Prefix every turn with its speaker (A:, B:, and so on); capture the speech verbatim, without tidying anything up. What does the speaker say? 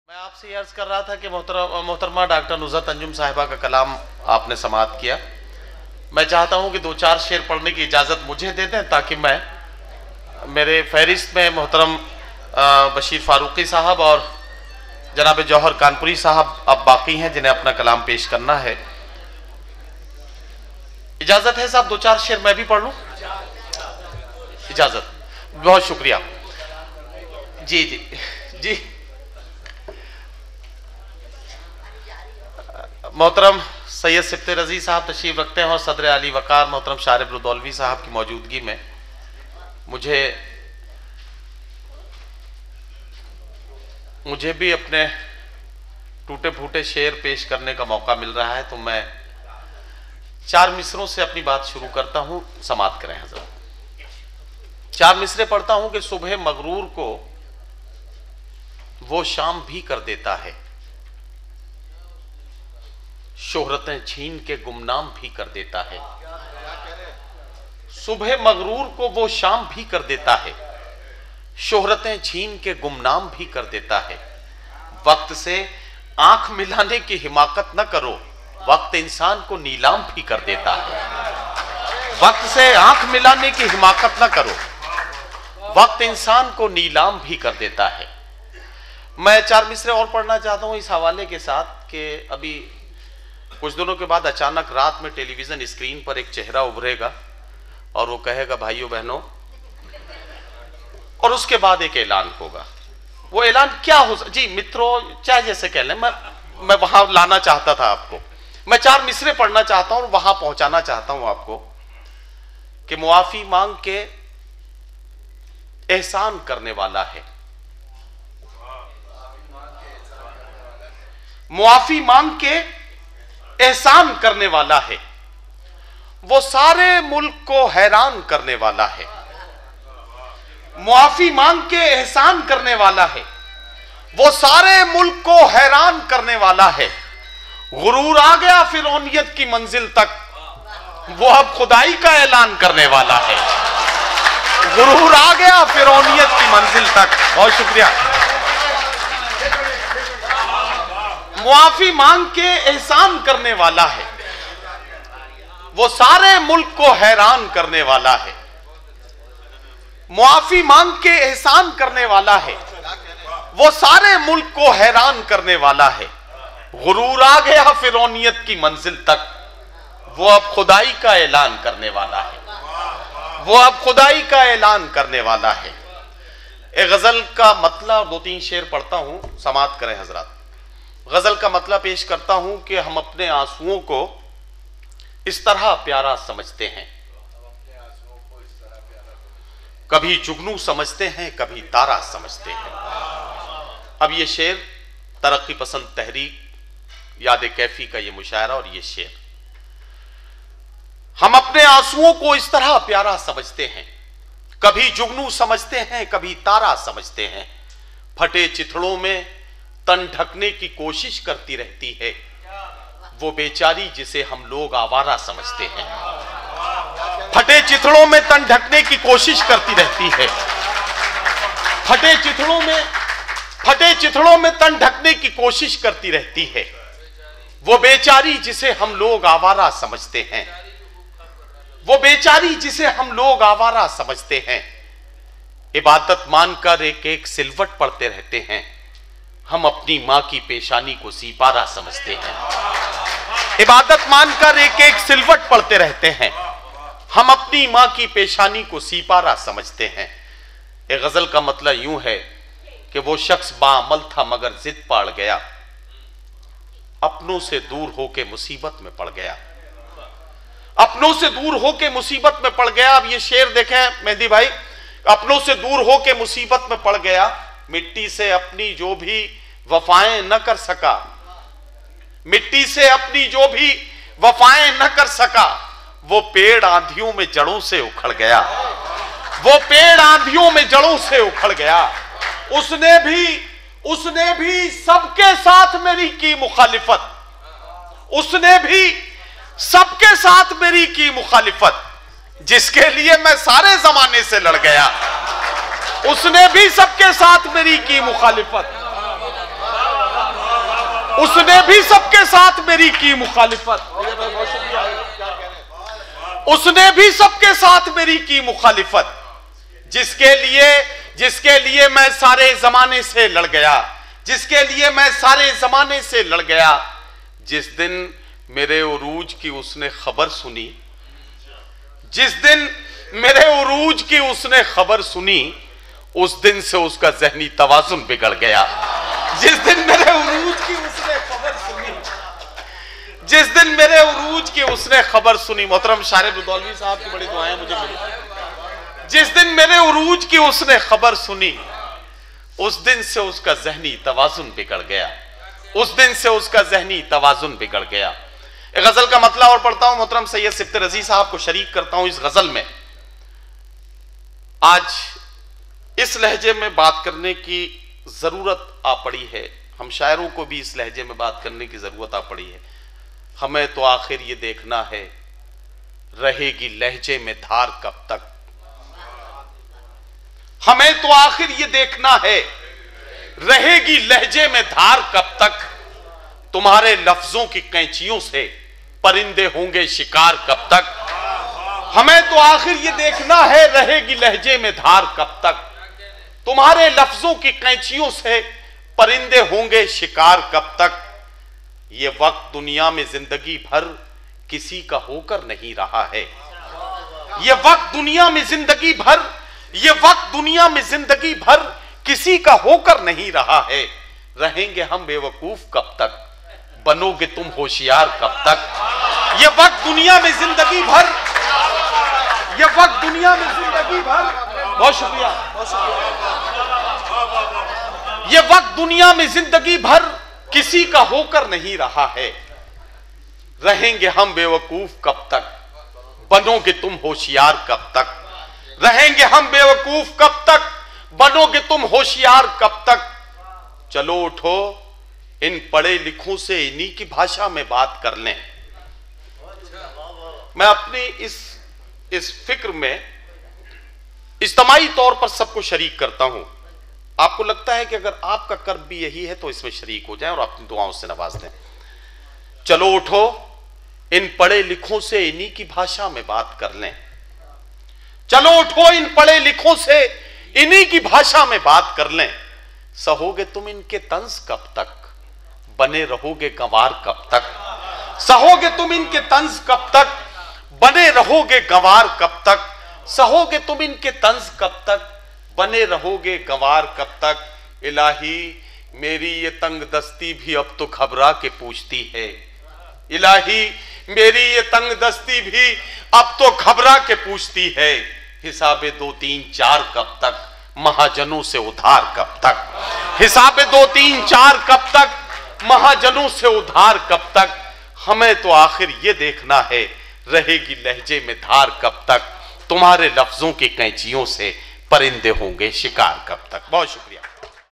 A: मैं आपसे अर्ज कर रहा था कि मोहतरमा डॉक्टर नुज़रत अंजुम साहिबा का कलाम आपने समाअत किया। मैं चाहता हूं कि दो चार शेर पढ़ने की इजाज़त मुझे दे दें ताकि मैं मेरे फहरिस्त में मोहतरम बशीर फारूकी साहब और जनाब जौहर कानपुरी साहब अब बाकी हैं जिन्हें अपना कलाम पेश करना है। इजाज़त है साहब, दो चार शेर मैं भी पढ़ लूँ? इजाज़त, बहुत शुक्रिया। जी जी जी मोहतरम सैयद सिफ्ते रजी साहब तशरीफ़ रखते हैं और सदर अली वकार मोहतरम शारिब रुदौलवी साहब की मौजूदगी में मुझे मुझे भी अपने टूटे फूटे शेर पेश करने का मौका मिल रहा है, तो मैं चार मिसरों से अपनी बात शुरू करता हूं। समाअत करें हज़रत। चार मिसरे पढ़ता हूं कि सुबह मगरूर को वो शाम भी कर देता है, शोहरतें छीन के गुमनाम भी कर देता है। सुबह मगरूर को वो शाम भी कर देता है, शोहरतें छीन के गुमनाम भी कर देता है। वक्त से आंख मिलाने की हिमाकत न करो, वक्त इंसान को नीलाम भी कर देता है। वक्त से आंख मिलाने की हिमाकत न करो, वक्त इंसान को नीलाम भी कर देता है। मैं चार मिसरे और पढ़ना चाहता हूं इस हवाले के साथ कि अभी कुछ दिनों के बाद अचानक रात में टेलीविजन स्क्रीन पर एक चेहरा उभरेगा और वो कहेगा भाइयों बहनों, और उसके बाद एक ऐलान होगा। वो ऐलान क्या हो? जी मित्रों, चाहे जैसे कह लें, मैं मैं वहां लाना चाहता था आपको। मैं चार मिसरे पढ़ना चाहता हूं और वहां पहुंचाना चाहता हूं आपको कि मुआफी मांग के एहसान करने वाला है, मुआफी मांग के एहसान करने वाला है, वो सारे मुल्क को हैरान करने वाला है। मुआफी मांग के एहसान करने वाला है, वो सारे मुल्क को हैरान करने वाला है। गुरूर आ गया फिरौनियत की मंजिल तक, वो अब खुदाई का ऐलान करने वाला है। गुरूर आ गया फिरौनियत की मंजिल तक। बहुत शुक्रिया। मुआफी मांग के एहसान करने वाला है, वो सारे मुल्क को हैरान करने वाला है। मुआफी मांग के एहसान करने वाला है, वो सारे मुल्क को हैरान करने वाला है। गुरूर आ गया फिरौनियत की मंजिल तक, वो अब खुदाई का ऐलान करने वाला है। वो अब खुदाई का ऐलान करने वाला है। एक गजल का मतलब दो तीन शेर पढ़ता हूं, समाअत करें हजरत। गजल का मतलब पेश करता हूं कि हम अपने आंसुओं को इस तरह प्यारा समझते हैं, कभी जुगनू समझते हैं, कभी तारा समझते हैं। अब ये शेर तरक्की पसंद तहरीक याद कैफी का ये मुशायरा और ये शेर। हम अपने आंसुओं को इस तरह प्यारा समझते हैं, कभी जुगनू समझते हैं, कभी तारा समझते हैं। फटे चिथड़ों में तन ढकने की कोशिश करती रहती है वो बेचारी जिसे हम लोग आवारा समझते हैं। फटे चिथड़ों में तन ढकने की कोशिश करती रहती है, फटे चिथड़ों में फटे चिथड़ों में तन ढकने की कोशिश करती रहती है वो बेचारी जिसे हम लोग आवारा समझते हैं। वो बेचारी जिसे हम लोग आवारा समझते हैं। इबादत मानकर एक एक सिलवट पढ़ते रहते हैं, हम अपनी मां की पेशानी को सीपारा समझते हैं। इबादत मानकर एक एक सिलवट पढ़ते रहते हैं, हम अपनी मां की पेशानी को सीपारा समझते हैं। एक गजल का मतलब यूं है कि वो शख्स बाअमल था मगर जिद पाड़ गया, अपनों से दूर होके मुसीबत में पड़ गया। अपनों से दूर होके मुसीबत में पड़ गया। अब ये शेर देखें मेहदी भाई, अपनों से दूर होके मुसीबत में पड़ गया, मिट्टी से अपनी जो भी वफाएं न कर सका, मिट्टी से अपनी जो भी वफाएं न कर सका, वो पेड़ आंधियों में जड़ों से उखड़ गया। वो पेड़ आंधियों में जड़ों से उखड़ गया। उसने भी उसने भी सबके साथ मेरी की मुखालिफत, उसने भी सबके साथ मेरी की मुखालिफत, जिसके लिए मैं सारे जमाने से लड़ गया। उसने भी सबके साथ मेरी की मुखालिफत, उसने भी सबके साथ मेरी की मुखालिफत, उसने भी सबके साथ मेरी की मुखालिफत, जिसके लिए जिसके लिए मैं सारे जमाने से लड़ गया, जिसके लिए मैं सारे जमाने से लड़ गया। जिस दिन मेरे उरूज की उसने खबर सुनी, जिस दिन मेरे उरूज की उसने खबर सुनी, उस दिन से उसका ज़हनी तवाजुन बिगड़ गया। जिस दिन मेरे उरूज की उसने खबर सुनी, जिस दिन मेरे उरूज की उसने खबर सुनी, मोहतरम शायर रुदौलवी साहब की बड़ी दुआएं मुझे मिली। जिस दिन मेरे उरूज की उसने खबर सुनी, उस दिन से उसका ज़हनी तवाजुन बिगड़ गया, उस दिन से उसका ज़हनी तवाजुन बिगड़ गया। एक गजल का मतला और पढ़ता हूं, मोहतरम सैयद सिफ्त रजी साहब को शरीक करता हूं इस गजल में। आज इस लहजे में बात करने की जरूरत आ पड़ी है, हम शायरों को भी इस लहजे में बात करने की जरूरत आ पड़ी है। हमें तो आखिर ये देखना है, रहेगी लहजे में धार कब तक। हमें तो आखिर ये देखना है, रहेगी लहजे में धार कब तक। तुम्हारे लफ्जों की कैंचियों से परिंदे होंगे शिकार कब तक। हमें तो आखिर ये देखना है, रहेगी लहजे में धार कब तक। तुम्हारे लफ्जों की कैंचियों से परिंदे होंगे शिकार कब तक। ये वक्त दुनिया में जिंदगी भर किसी का होकर नहीं रहा है। ये वक्त दुनिया में जिंदगी भर ये वक्त दुनिया में जिंदगी भर किसी का होकर नहीं रहा है। रहेंगे हम बेवकूफ कब तक, बनोगे तुम होशियार कब तक। ये वक्त दुनिया में जिंदगी भर ये वक्त दुनिया में जिंदगी भर बहुत शुक्रिया बहुत शुक्रिया ये वक्त दुनिया में जिंदगी भर किसी का होकर नहीं रहा है। रहेंगे हम बेवकूफ कब तक, बनोगे तुम होशियार कब तक। रहेंगे हम बेवकूफ कब तक, बनोगे तुम होशियार कब तक। चलो उठो इन पढ़े लिखों से इन्हीं की भाषा में बात कर लें। मैं अपनी इस इस फिक्र में इज्तिमाई तौर पर सबको शरीक करता हूं। आपको लगता है कि अगर आपका कर्ब भी यही है तो इसमें शरीक हो जाए और अपनी दुआओं से नवाज दें। चलो उठो इन पढ़े लिखों से इन्हीं की भाषा में बात कर लें। चलो उठो इन पढ़े लिखों से इन्हीं की भाषा में बात कर लें। सहोगे तुम इनके तंज कब तक, बने रहोगे गंवार कब तक। सहोगे तुम इनके तंज कब तक, बने रहोगे गंवार कब तक। सहोगे तुम इनके तंज कब तक, बने रहोगे गंवार कब तक। इलाही मेरी ये तंग दस्ती भी अब तो घबरा के पूछती है। इलाही मेरी ये तंग दस्ती भी अब तो घबरा के पूछती है। हिसाबे दो तीन चार कब तक, महाजनों से उधार कब तक। हिसाबे दो तीन चार कब तक, महाजनों से उधार कब तक। हमें तो आखिर ये देखना है, रहेगी लहजे में धार कब तक। तुम्हारे लफ्जों की कैंचियों से परिंदे होंगे शिकार कब तक। बहुत शुक्रिया।